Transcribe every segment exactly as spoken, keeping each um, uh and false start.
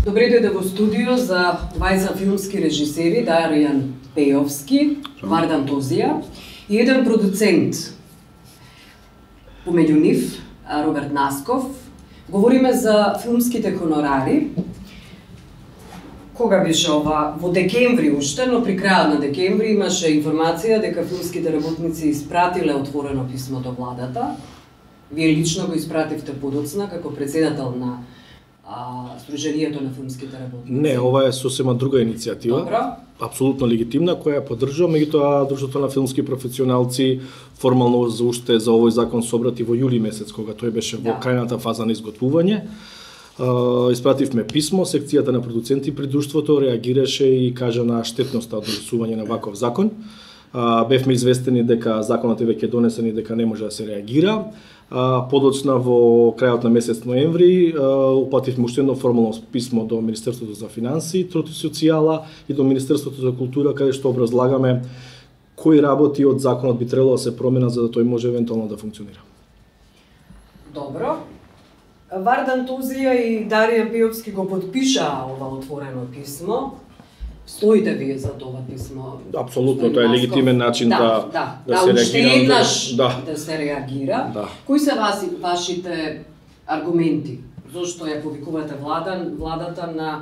Добре дојде во студио за двајца филмски режисери, Даријан Пејовски, Вардан Тозија и еден продуцент. Помеѓу нив, Роберт Насков. Говориме за филмските хонорари. Кога беше ова? Во декември уште, но при крајот на декември имаше информација дека филмските работници испратиле отворено писмо до владата. Вие лично го испративте подоцна како председател на а, Сдруженијето на филмските работници. Не, ова е сосема друга иницијатива. Добро. Апсолутно легитимна, која ја поддржувам, меѓутоа Друштвото на филмски професионалци формално за уште за овој закон собрати во јули месец, кога тој беше во да. крајната фаза на изготвување. Uh, испративме писмо, секцијата на продуценти при друштвото реагираше и кажа на штетноста од донесување на ваков закон. Uh, бевме известени дека законот е веќе донесен и дека не може да се реагира. Uh, подоцна во крајот на месец ноември uh, упативме уште едно формално писмо до Министерството за финансии, труд и социјала и до Министерството за култура, каде што образлагаме кои работи од законот би требало да се променат за да тој може евентуално да функционира. Добро. Вардан Тозија и Даријан Пејовски го подпишаа ова отворено писмо. Стоите вие за тоа писмо? Апсолутно, тоа е легитимен начин да, да, да, да, се уште реагира. еднаш да, да се реагира. Да. Кои се ваши, вашите аргументи? Зошто ја повикувате влада, владата на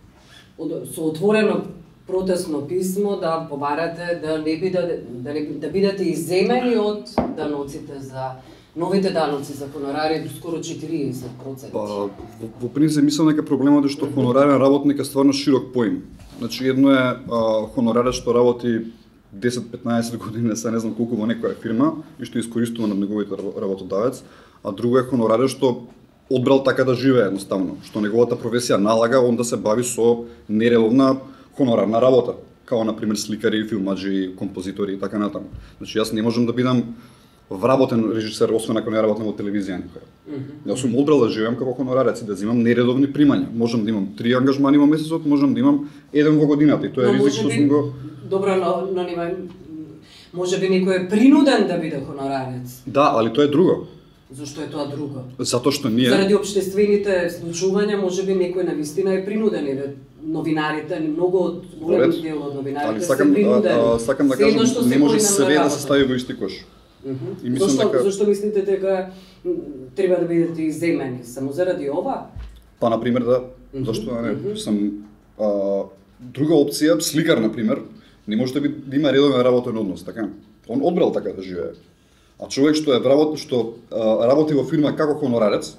со отворено протестно писмо да побарате да не бидете да, не, да бидете изземени од даноците за новите даноци за хонорари до скоро четириесет проценти. Па, во, во принцип мислам дека проблемот е што хонорарен работник е стварно широк поим. Значи едно е а, хонорарец што работи десет-петнаесет години, се не знам колку во некоја фирма и што искористува на неговите работодавец, а друго е хонорарец што одбрал така да живее едноставно, што неговата професија налага он да се бави со нередовна хонорарна работа, као на пример сликари, филмаџи, композитори и така натаму. Значи јас не можам да бидам вработен режисер, освен ако не работам во телевизија никоја. Mm -hmm. Јас сум одбрал да живеам како хонорарец и да земам нередовни примања. Можам да имам три ангажмани во месецот, можам да имам еден во годината и тоа е ризик што сум го... Добро, но, но нема... Може би некој е принуден да биде хонорарец. Да, али тоа е друго. Зошто е тоа друго? Затоа што ние... Заради општествените случувања, може би некој навистина е принуден, или новинарите, многу од голем дел од новинарите се принудени. А, а, сакам да кажам, не може све да се стави во исти кош. Mm -hmm. И зошто, дека... зошто мислите дека треба да бидете изземени? Само заради ова? Па, например, да. Mm -hmm. Зошто не? Mm -hmm. Сам, а, друга опција, сликар, например, не може да, би, да има редовен работен однос, така? Он одбрал така да живее. А човек што е работ, што а, работи во фирма како хонорарец,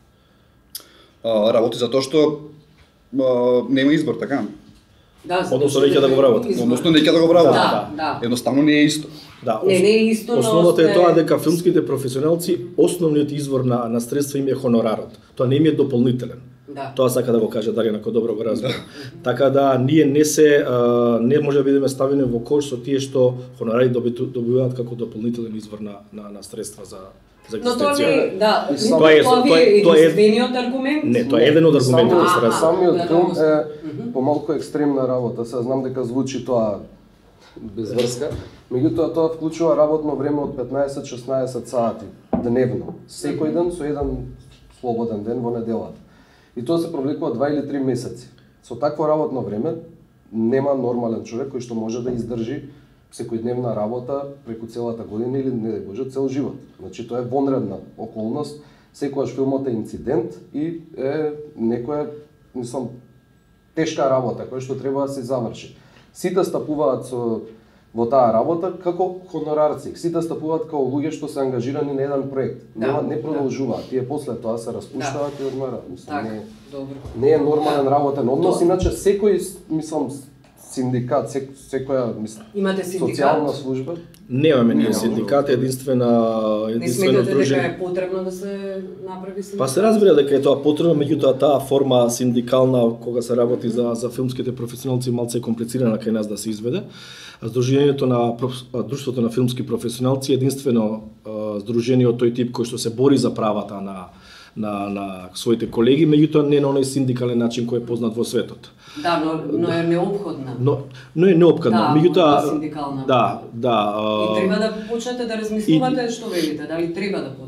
а, работи затоа што а, нема избор, така? Да, односно неќе да го вработи. Односно неќе да го вработи. Да, да. Едноставно не е исто. Да, не, не е исто, но основното сте... е тоа дека филмските професионалци основниот извор на на средства им е хонорарот. Тоа не им е дополнителен. Да. Тоа сака да го каже Даријан, ако добро го разбира. Да. Така да ние не се а, не може да бидеме ставени во кош со тие што хонорари добиваат како дополнителен извор на на, на средства за за Но тоа не, да, тоа е тоа е единствениот аргумент. Не, тоа е еден од аргументите да се самиот филм е помалку екстремна работа. Се знам дека звучи тоа без врска. Меѓутоа тоа вклучува работно време од петнаесет-шеснаесет сати дневно, секој ден со еден слободен ден во неделата. И тоа се провлекува два или три месеци. Со такво работно време нема нормален човек кој што може да издржи секојдневна работа преку целата година или не боже цел живот. Значи тоа е вонредна околност. Секогаш филмот е инцидент и е некоја, мислам, тешка работа која што треба да се заврши. Сите стапуваат со во таа работа како хонорарци. Сите стапуваат како луѓе што се ангажирани на еден проект. Да, Нема, не продолжуваат. Да. Тие после тоа се распуштаат да. и одмарат. Мислам, не, добро. не е нормален работен однос, иначе секој, мислам, синдикат, сек, секоја мислам, имате синдикат? Социјална служба. Немаме ние синдикат, единствена единствено здружение. Не сметате дека е потребно да се направи синдикат? Па се разбира дека е тоа потребно, меѓутоа таа форма синдикална кога се работи за за филмските професионалци малце комплицирана кај нас да се изведе. Сдруженијето на Друштвото на филмски професионалци е единствено здружение од тој тип кој што се бори за правата на на на своите колеги, меѓутоа не на оној синдикален начин кој е познат во светот. Да, но, но е неопходна. Но, но е неопходна. Да, меѓутоа синдикална. Да, да. И треба да почнете да размислувате што велите, дали треба да почнете?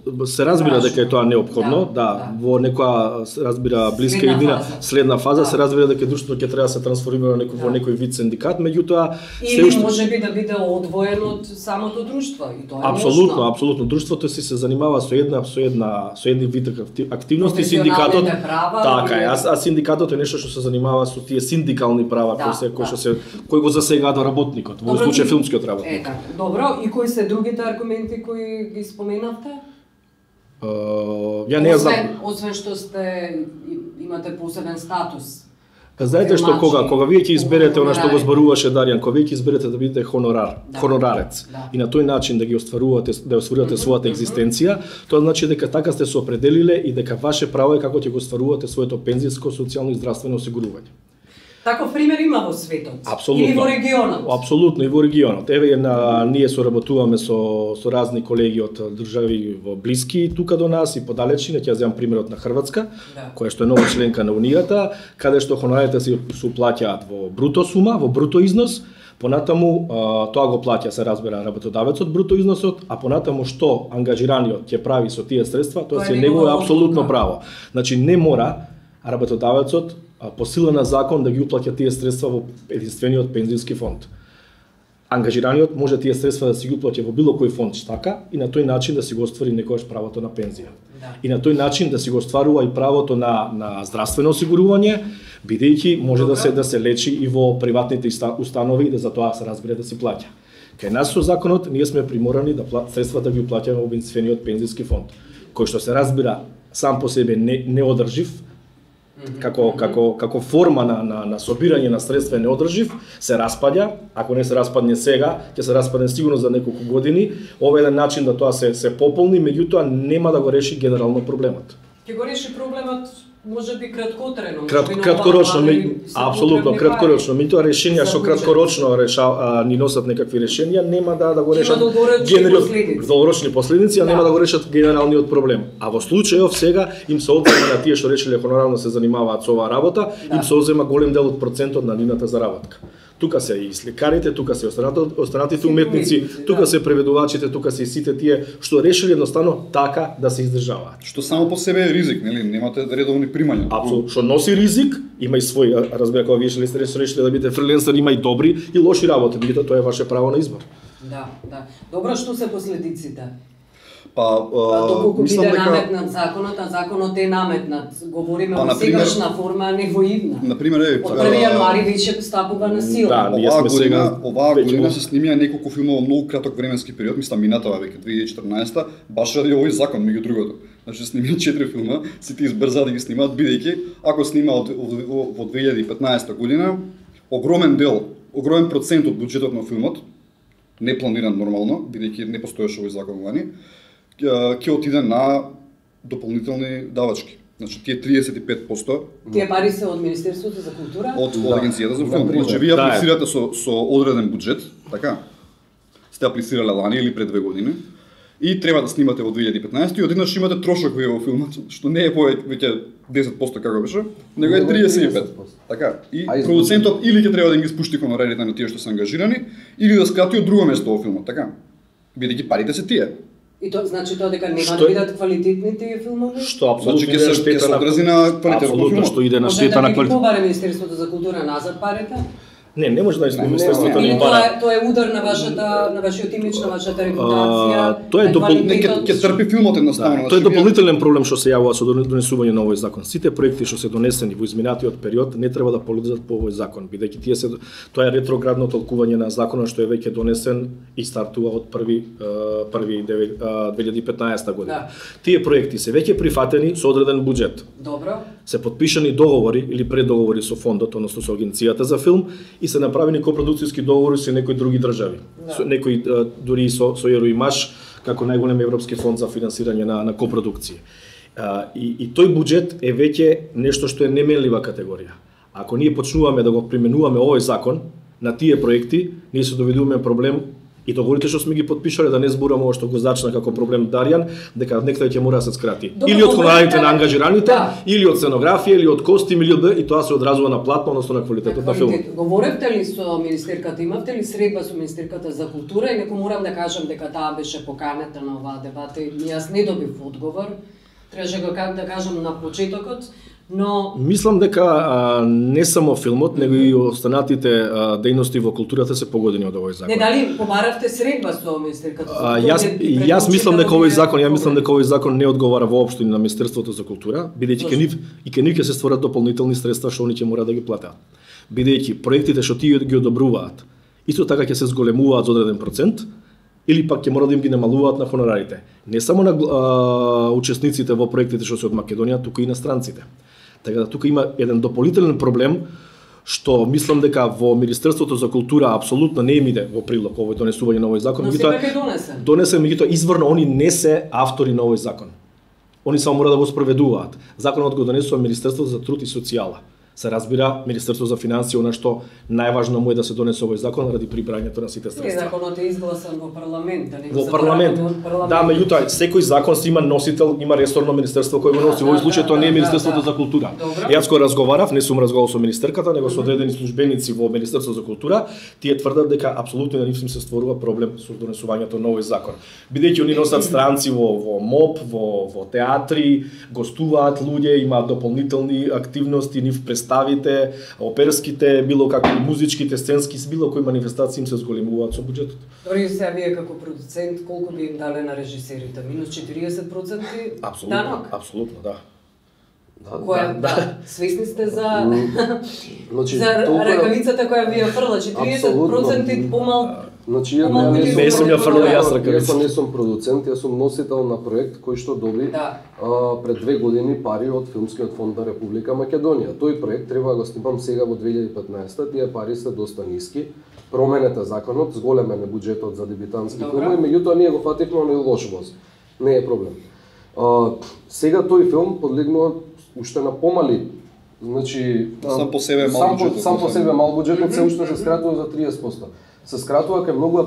се разбира дека е тоа неопходно, да, да, да, во некоја се разбира блиска Следна иднина, фаза. следна фаза Да. се разбира дека друштвото ќе треба да се трансформира во некој Да. во некој вид синдикат, меѓутоа се Или уште може би да биде одвоен од самото друштво и тоа е Апсолутно, можно. апсолутно. Друштвото си се занимава со една со една со едни вид актив- активности, Професионалните синдикатот права, така е, или- а, а синдикатот е нешто што се занимава со тие синдикални права Да, кои се кои да. што се кои го засегаат работникот, во Добро, случај ти- филмскиот Е, работник. така. Добро, и кои се другите аргументи кои ги споменавте? Uh, ја не ја знам. Освен, освен што сте и- имате посебен статус. Знаете што Филмачи, кога кога вие ќе изберете она што го хонорари. зборуваше Даријан, кога вие ќе изберете да бидете хонорар, Да. хонорарец Да. и на тој начин да ги остварувате да остварувате својата екзистенција, тоа значи дека така сте се определиле и дека ваше право е како ќе го остварувате своето пензиско, социјално и здравствено осигурување. Таков пример има во светот. Апсолутно. Или во регионот. Апсолутно и во регионот. Еве на ние соработуваме со со разни колеги од држави во блиски тука до нас и подалечни, ќе ја земам примерот на Хрватска, Да. која што е нова членка на Унијата, каде што хонорарите се се плаќаат во бруто сума, во бруто износ. Понатаму а, тоа го плаќа се разбира работодавецот бруто износот, а понатаму што ангажираниот ќе прави со тие средства, тоа Тоа е се негова негово апсолутно одлука. право. Значи не мора работодавецот а, по сила на закон да ги уплаќа тие средства во единствениот пензиски фонд. Ангажираниот може тие средства да си ги уплаќа во било кој фонд штака и на тој начин да си го оствари некогаш правото на пензија. Да. И на тој начин да си го остварува и правото на на здравствено осигурување, бидејќи може да се да се лечи и во приватните иста- установи и да за тоа се разбира да си плаќа. Кај нас со законот ние сме приморани да пла- средствата ги уплаќаме во единствениот пензиски фонд, кој што се разбира сам по себе не неодржив, како како како форма на на на собирање на средства е неодржив, се распаѓа, ако не се распадне сега, ќе се распадне сигурно за неколку години. Ова е еден начин да тоа се се пополни, меѓутоа нема да го реши генерално проблемот. Ќе го реши проблемот можеби краткотрено. Крат, можеби на краткорочно, оваа ми, влада се апсолутно потребни краткорочно, пари. меѓутоа решенија За што буџет. краткорочно реша а, ни носат некакви решенија, нема да да го Има решат долгорочни генерал- последици. долгорочни последици, а Да. нема да го решат генералниот проблем. А во случајов сега им се одзема на тие што решиле хонорарно се занимаваат со оваа работа, Да. им се одзема голем дел од процентот на нивната заработка. Тука се и сlikарите, тука се останатите, останатите Сите уметници, уметници, тука да. се преведувачите, тука се и сите тие што решиле едноставно така да се издржаваат. Што само по себе е ризик, нели? Немате редовни примања. Апсолутно, што носи ризик, има и свој, а, разбира, кога вие шли сте решили да бидете фриленсер, има и добри и лоши работи, меѓутоа тоа е ваше право на избор. Да, да. Добро, што се последиците? Па, А, а, доколку мислам биде дека наметнат законот, а законот е наметнат. Говориме Па, во например- сегашна форма, а не во идна. например, е, Од први јануари веќе стапува на сила. Да, ние оваа сме година, сега оваа веќе година во- се снимија неколку филмови во многу краток временски период, мислам минатава веќе две илјади и четрнаесета, баш ради овој закон меѓу другото. Значи снимија четири филма, сите избрзаа да ги снимаат бидејќи ако снимаат во во две илјади и петнаесета година, огромен дел, огромен процент од буџетот на филмот, не планиран нормално, бидејќи не постоеше овој закон лани, ќе ќе отиде на дополнителни давачки. Значи тие триесет и пет проценти Тие пари се од Министерството за култура? од, од Да. агенцијата за филм. Например. Значи вие Да, е. аплицирате со со одреден буџет, така? Сте аплицирале лани или пред две години и треба да снимате во две илјади и петнаесета и одеднаш имате трошок вие во филмот, што не е повеќе десет проценти како беше, него е Него е триесет и пет. тридесет проценти. Така. И А из продуцентот или ќе треба да ги спушти хонорарите на тие што се ангажирани или да скрати од друго место во филмот, така? Бидејќи парите се тие. И тоа значи тоа дека нема Што да е- бидат квалитетни тие филмови? Што апсолутно Значи, ќе иде се- на ќе штета се на одрази на квалитетот на Апсолутно филмот. што иде на Може штета да на ги квалитет. побаре Министерството за култура назад парите? Не, не може да Не, измени Министерството не, да Или ни тоа бара. е тоа е удар на вашата на вашиот имидж, на вашата репутација? А, тоа е на допол- Не, ќе квалитетот? ќе трпи филмот едноставно. Да, тоа е значи, вие- дополнителен проблем што се јавува со донесување на овој закон. Сите проекти што се донесени во изминатиот период не треба да полудат по овој закон, бидејќи тие се тоа е ретроградно толкување на законот што е веќе донесен и стартува од први е, први две илјади и петнаесета година. Да. Тие проекти се веќе прифатени со одреден буџет. Добро. Се подпишани договори или предоговори со фондот, односно со агенцијата за филм и се направени копродукцијски договори со некои други држави. Да. Со некои е, дури и со со Ероимаш како најголем европски фонд за финансирање на на копродукција. А, и и тој буџет е веќе нешто што е неменлива категорија. Ако ние почнуваме да го применуваме овој закон на тие проекти, ние се доведуваме проблем И договорите што сме ги подпишале да не зборуваме ова што го зачна како проблем Дарјан, дека некој ќе мора да се скрати. Добро, или од хонорарите на ангажираните, да. или од сценографија, или од костим, или од и тоа се одразува на платно, односно на квалитетот на филмот. Говоревте ли со министерката, имавте ли средба со министерката за култура и некој морам да кажам дека таа беше поканета на оваа дебата и јас не добив одговор. Требаше да кажам на почетокот. Но мислам дека а, не само филмот, него и останатите а, дејности во културата се погодени од овој закон. Не, дали побаравте средба со министерката за култура? Јас јас мислам дека овој закон, ја мислам дека овој закон не одговара воопшто на Министерството за култура, бидејќи ке нив и ке нив ќе се створат дополнителни средства што они ќе мора да ги платат. Бидејќи проектите што тие ги одобруваат, исто така ќе се зголемуваат за одреден процент, или пак ќе мора да им ги намалуваат на хонорарите. Не само на а, учесниците во проектите што се од Македонија, туку и на странците. Така да тука има еден дополнителен проблем што мислам дека во Министерството за култура апсолутно не им иде во прилог овој донесување на овој закон. Но сепак е донесен. Донесен, меѓутоа изворно они не се автори на овој закон. Они само мора да го спроведуваат. Законот го донесува Министерството за труд и социјала. Се разбира Министерство за финансии, она што најважно му е да се донесе овој закон ради прибрањето на сите средства. Законот е изгласан во парламент, а не во парламент. Да, меѓутоа секој закон си има носител, има ресорно министерство кој го носи. Во овој случај тоа не е Министерството за култура. Јас кога разговарав, не сум разговарал со министерката, него со одредени службеници во Министерство за култура, тие тврдат дека апсолутно на нив им се створува проблем со донесувањето на овој закон. Бидејќи они носат странци во во МОП, во во театри, гостуваат луѓе, имаат дополнителни активности, нив представите, оперските, било како и музичките, сценски, било кои манифестации им се зголемуваат со буџетот. Дори сега вие како продуцент, колку би им дале на режисерите? Минус четириесет проценти апсолутно, данок? Апсолутно, да. Да, Која, да, да. Свесни сте за значи, за толкова... ракавицата која ви ја фрла, четириесет проценти помал. Значи, ја не, не сум ја фрло јас ракавица. Јас не сум продуцент, јас сум носител на проект кој што доби да. а, пред две години пари од Филмскиот фонд на Република Македонија. Тој проект треба да го снимам сега во две илјади и петнаесета, тие пари се доста ниски. Променете законот, зголемен е буџетот за дебитантски филмови, меѓутоа ние го фативме на лош воз. Не е проблем. А, сега тој филм подлегнува уште на помали, значи сам по себе мал сам, буџетот, сам по себе мал буџетот се уште се скратува за триесет проценти. Се скратува кај многу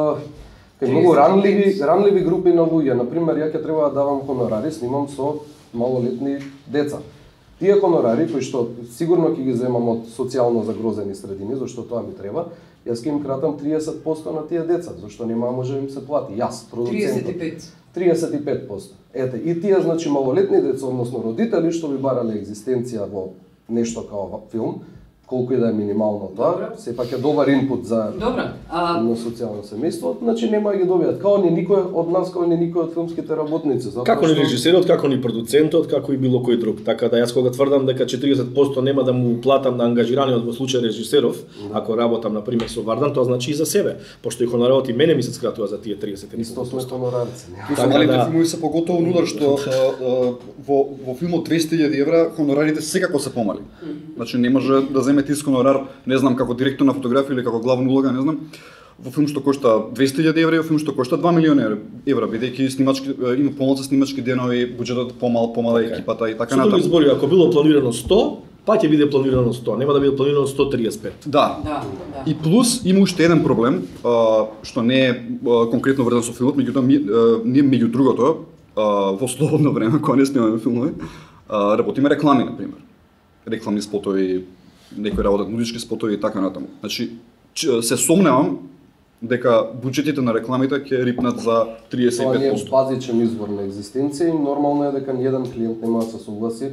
кај многу ранливи ранливи групи на луѓе. На пример, ја ќе треба да давам хонорари, снимам со малолетни деца. Тие хонорари кои што сигурно ќе ги земам од социјално загрозени средини, зашто тоа ми треба, јас ќе им кратам триесет проценти на тие деца, зашто нема може да им се плати. Јас, продуцентот. триесет и пет. триесет и пет проценти. Ете, и тие значи малолетни деца, односно родители што би барале екзистенција во нешто као филм, колку и да е минимално тоа, сепак е добар инпут за Добра. А... на социјално семејство, значи нема да ги добијат. Као ни никој од нас, као ни никој од филмските работници. Како ни режисерот, како ни продуцентот, како и било кој друг. Така да јас кога тврдам дека четириесет проценти нема да му платам на ангажираниот во случај режисеров, да. Ако работам на пример со Вардан, тоа значи и за себе, пошто и хонорарот и мене ми се скратува за тие триесет проценти. Исто сме хонорарци. Така малите да... филмови се поготово удар што а, а, во во филмот двесте илјади евра хонорарите секако се помали. Значи не може да земете иск хонорар, не знам како директор на фотографија или како главна улога, не знам. Во филм што кошта двесте илјади евра и во филм што кошта два милиони евра, бидејќи снимачки има помалку снимачки денови, буџетот помал, помала okay. екипата и така натаму. Со други зборови, ако било планирано сто, па ќе биде планирано сто, нема да биде планирано сто триесет и пет. Да. Да, да. И плюс има уште еден проблем, а, што не е а, конкретно врзан со филмот, меѓутоа ми, а, ние меѓу другото а, во слободно време кога не снимаме филмови, а, работиме реклами на пример. Рекламни спотови, некои работат музички спотови и така натаму. Значи се сомневам дека буџетите на рекламите ќе рипнат за триесет и пет проценти. Тоа не е базичен извор на екзистенција и нормално е дека ниеден клиент нема да се согласи.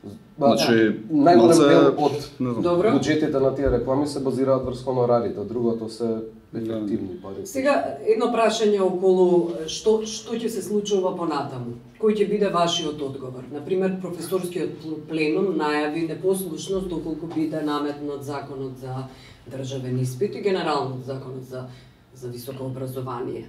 Значи, најголем дел од буџетите на тие реклами се базираат врз хонорарите, другото се ефективни пари. Сега едно прашање околу што што ќе се случува понатаму. Кој ќе биде вашиот одговор? На пример, професорскиот пленум најави непослушност доколку биде наметнат законот за државен испит и генерално законот за за високо образование.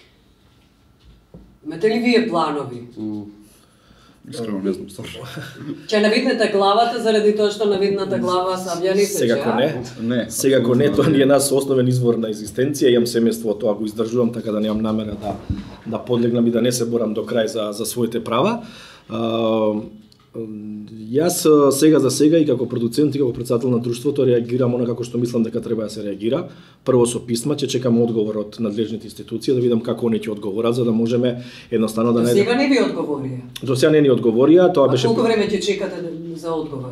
Имате ли вие планови? Искрено не знам, сорно. Ќе навиднете главата заради тоа што навидната глава сабјани се Сегако не. Не. Сегако не, тоа не е нас основен извор на екзистенција, имам семејство, тоа го издржувам, така да немам намера да да подлегнам и да не се борам до крај за за своите права. Јас сега за сега и како продуцент и како председател на друштвото реагирам онака што мислам дека треба да се реагира. Прво со писма, ќе чекам одговор од надлежните институции да видам како они ќе одговорат за да можеме едноставно да најдеме. најдеме. Сега не ви одговорија. До сега не ни одговорија, тоа а беше. Колку време ќе чекате за одговор?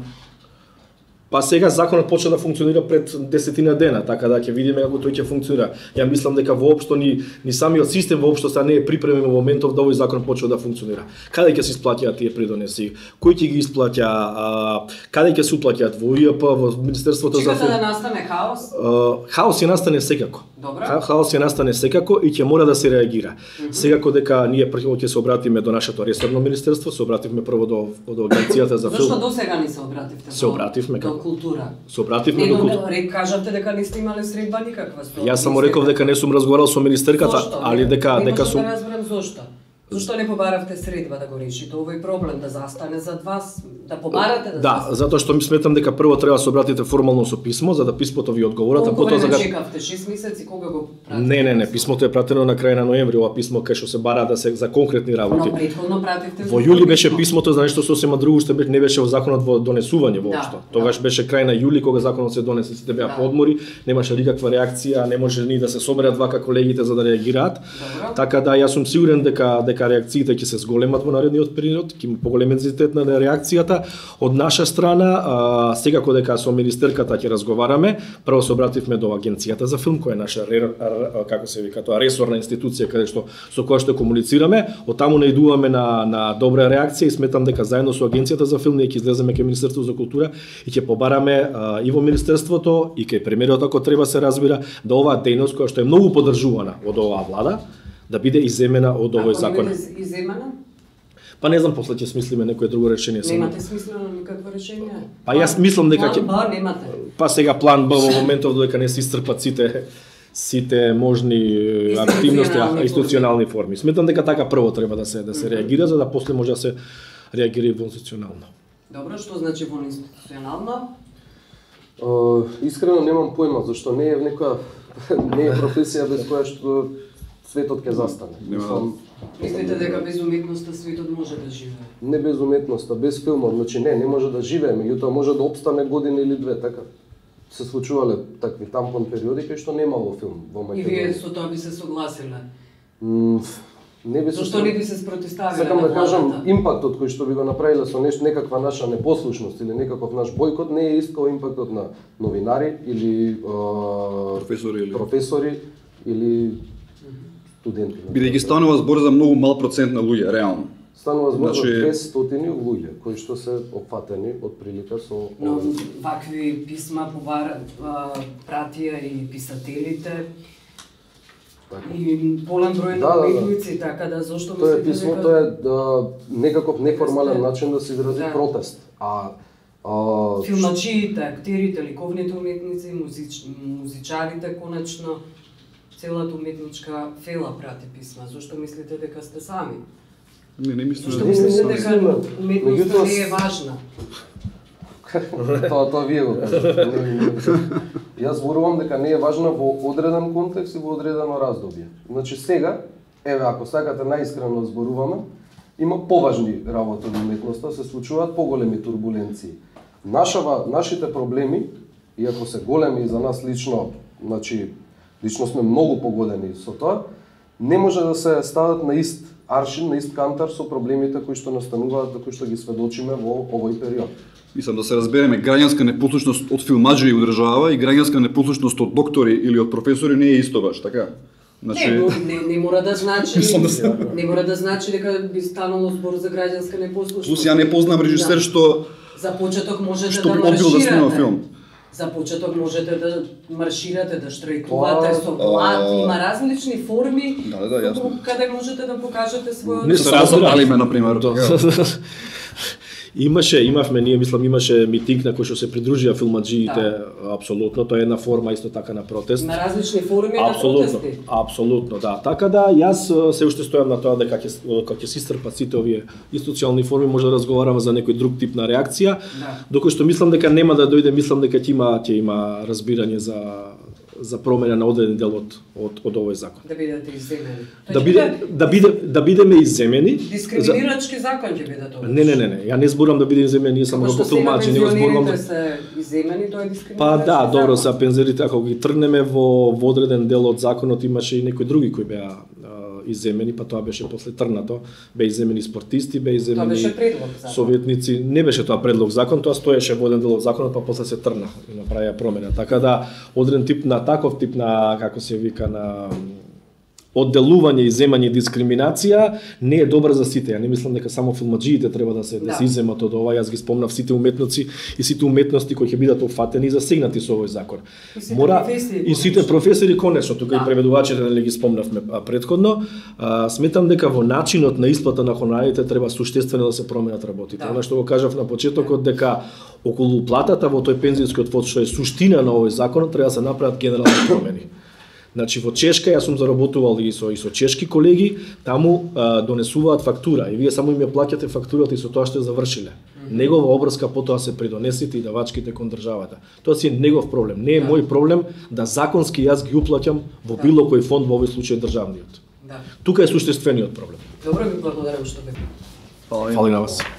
Па сега законот почна да функционира пред десетина дена, така да ќе видиме како тој ќе функционира. Ја мислам дека воопшто ни ни самиот систем воопшто са не е припремен во моментов да овој закон почне да функционира. Каде ќе се исплаќаат тие придонеси? Кој ќе ги исплаќа? А, каде ќе се уплаќаат во ИЈП, во Министерството за Чекате да настане хаос? А, хаос ќе настане секако. Добро. Ха, хаос ќе настане секако и ќе мора да се реагира. Mm -hmm. Секако дека ние прво ќе се обратиме до нашето ресорно министерство, се обративме прво до до агенцијата за филм. Зошто до сега не се обративте? Се обративме до култура. Се обративме не, до култура. Не, кажавте дека не сте имале средба никаква со. Јас само реков дека не сум разговарал со министерката, Зошто? али дека не дека сум. сум Не разберам зошто. Зошто не побаравте средба да го решите овој проблем, да застане зад вас, да побарате да Да, затоа што ми сметам дека прво треба да се обратите формално со писмо, за да писмото ви одговорат, а потоа за Колку време чекавте? шест месеци кога го пратите? Не, не, не, писмото е пратено на крај на ноември, ова писмо кај што се бара да се за конкретни работи. Но претходно пративте. Во јули беше писмото за нешто сосема друго што не беше во законот во донесување воопшто. Да, Тогаш да. беше крај на јули кога законот се донесе, сите беа Да. по одмори, немаше никаква реакција, не може ни да се соберат вака колегите за да реагираат. Добро. Така да јас сум сигурен дека дека реакциите ќе се зголемат во наредниот период, ќе има поголем интензитет на реакцијата од наша страна. А, секако дека со министерката ќе разговараме. Прво се обративме до агенцијата за филм, која е наша ре, како се вика тоа ресорна институција каде што со која што комуницираме. Од таму наидуваме на на добра реакција и сметам дека заедно со агенцијата за филм ние ќе излеземе кај Министерството за култура и ќе побараме а, и во министерството и кај премиерот ако треба се разбира да оваа дејност која што е многу поддржувана од оваа влада да биде иземена од овој закон. Ако не иземена? Па не знам, после ќе смислиме некое друго решение. Немате смислено никакво решение? Па јас мислам дека ќе... План Б немате? Па сега план Б во моментов додека не се истрпат сите сите можни активности, Институционални институционални форми. Сметам дека така прво треба да се да се реагира за да после може да се реагира и во институционално. Добро, што значи во институционално? Uh, искрено немам појма зашто не е некоја не е професија без која што светот ќе застане. Мислам, Мислите дека без уметноста светот може да живее? не без уметноста, без филмот, значи не, не може да живее, меѓутоа може да опстане година или две, така. Се случувале такви тампон периоди кај што немало филм во И вие Македонија. со тоа би се согласиле? М, Не би се Зошто не би се спротиставиле Сакам на да кажам, владата? импактот кој што би го направиле со нешто некаква наша непослушност или некаков наш бојкот не е ист као импактот на новинари или а, Професори или- професори или студенти. Бидејќи станува збор за многу мал процент на луѓе, реално. Станува збор за Значи- двестоти луѓе кои што се опфатени од прилика со Но овој- вакви писма побара, а, пратија и писателите така. и полен број на Да, да, да. уметници, така да зошто Тоа е мислите писмо, дека- тоа е да, некаков неформален Протест, начин да се изрази да. протест. А, а Филмачиите, актерите, ликовните уметници, музич, музичарите, конечно, целата уметничка фела прати писма. Зошто мислите дека сте сами? Не, не мислам. Зошто Не, мислите не, дека не, уметноста меѓутоа не е с- важна? тоа тоа вие го кажете. Не, не, Јас зборувам дека не е важна во одреден контекст и во одредено раздобје. Значи сега, еве ако сакате најискрено да зборуваме, има поважни работи во уметноста, се случуваат поголеми турбуленции. Нашава, нашите проблеми, иако се големи за нас лично, значи лично сме многу погодени со тоа, не може да се стават на ист аршин, на ист кантар со проблемите кои што настануваат, кои што ги сведочиме во овој период. Мислам да се разбереме, граѓанска непослушност од филмаџи у држава и граѓанска непослушност од доктори или од професори не е исто баш, така? Не, но не, не мора да значи, Мислам да се- не мора да значи дека би станало збор за граѓанска непослушност. Плюс ја не познам режисер Да. што За почеток можете што да би одбил да снима марширате. филм. За почеток можете да марширате, да штрајкувате Тоа- со глад, А, има различни форми Да, да, да, јасно. каде можете да покажете својот Не Се се само разбира. запалиме, например. Да. Имаше, имавме, ние мислам имаше митинг на кој што се придружија филмаџиите, Да. апсолутно, тоа е една форма исто така на протест. на различни форми на Апсолутно, протести. апсолутно, да. Така да јас е, се уште стојам на тоа дека ќе кога ќе се истрпат сите овие институционални форми, може да разговараме за некој друг тип на реакција. Да. Докој што мислам дека нема да дојде, мислам дека ќе има ќе има разбирање за за промена на одреден дел од од од овој закон. Да бидете изземени. Да биде да биде да бидеме изземени. Дискриминирачки закон ќе биде тоа. Не, не, не, не. Ја не зборам да биде изземени, ние само како тулмачи, не зборам да се изземени, тоа е дискриминирачки. Па да, добро, са пензерите ако ги тргнеме во во одреден дел од законот имаше и некои други кои беа изземени, па тоа беше после тргнато, беа изземени спортисти, беа изземени тоа беше предлог закон. Советници, не беше тоа предлог закон, тоа стоеше во еден дел од законот, па после се тргна и направија промена. Така да одреден тип на таков тип на како се вика на одделување, изземање и дискриминација не е добра за сите. Ја не мислам дека само филмаџиите треба да се да, да се изземат од ова. Јас ги спомнав сите уметници и сите уметности кои ќе бидат опфатени и засегнати со овој закон. И сите Мора професии, и сите професори конечно, тука да. И преведувачите нели ги спомнавме предходно. А, сметам дека во начинот на исплата на хонорарите треба суштествено да се променат работите. Да. Она што го кажав на почетокот дека околу платата во тој пензијскиот фонд што е суштина на овој закон треба да се направат генерални промени. Значи во Чешка јас сум заработувал и со и со чешки колеги, таму а, донесуваат фактура и вие само им ја плаќате фактурата и со тоа што завршиле. Mm -hmm. Негова обврска потоа се придонесите и давачките кон државата. Тоа си е негов проблем. Не е да. Мој проблем да законски јас ги уплаќам во да. Било кој фонд, во овој случај државниот. Да. Тука е суштествениот проблем. Добро, ви благодарам што бе. Фала на вас.